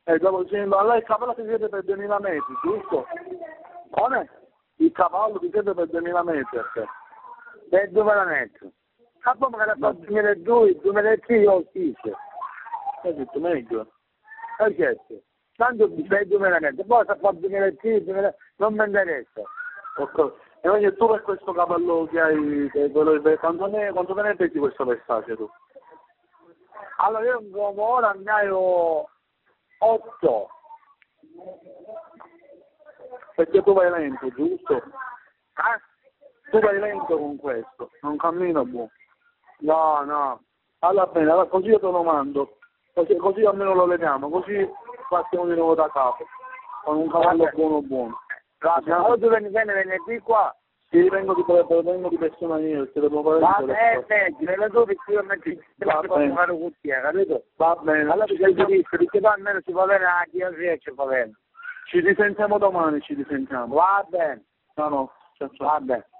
Stavo dicendo, allora il cavallo ti siete per 2000 metri, giusto? Come? Il cavallo ti siete per 2000 metri a te. Per 2000 metri. Ma poi magari fa 2002, 2003 io ho ucciso. Hai detto meglio? Certo. Tanto per 2000 metri, poi se fa 2003, 2000, non mi interessa. Ok. E quindi tu per questo cavallo che hai, quanto te ne pesi questo messaggio tu? Allora io come ora ne ho 8. Perché tu vai lento, giusto? Eh? Tu vai lento con questo, non cammino buono. No, no. Allora bene, allora così io te lo mando, così almeno lo vediamo, così partiamo di nuovo da capo, con un cavallo buono. Allora tu vieni venerdì qua. Sì, vengo di persona io, se devo fare Va il bene, nelle due perché metti la bene. fare un cucchiaio, capito? Va bene, Allora perché perché poi almeno si va bene anche io riesco, va bene. ci risentiamo domani, ci risentiamo. Va bene, No, ciao. va bene.